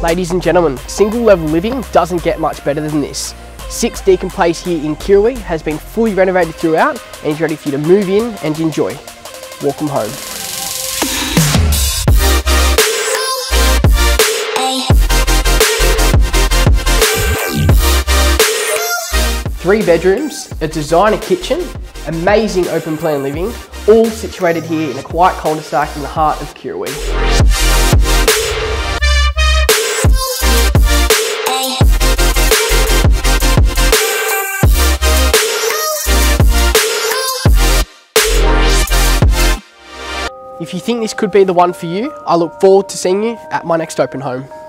Ladies and gentlemen, single level living doesn't get much better than this. 6 Deakin Place here in Kirrawee has been fully renovated throughout and is ready for you to move in and enjoy. Welcome home. Three bedrooms, a designer kitchen, amazing open plan living, all situated here in a quiet cul-de-sac in the heart of Kirrawee. If you think this could be the one for you, I look forward to seeing you at my next open home.